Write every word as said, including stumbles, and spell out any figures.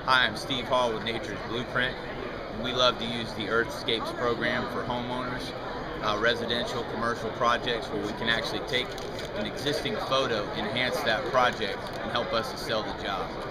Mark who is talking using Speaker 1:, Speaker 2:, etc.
Speaker 1: Hi, I'm Steve Hall with Nature's Blueprint. And we love to use the Earthscapes program for homeowners, uh, residential, commercial projects where we can actually take an existing photo, enhance that project, and help us to sell the job.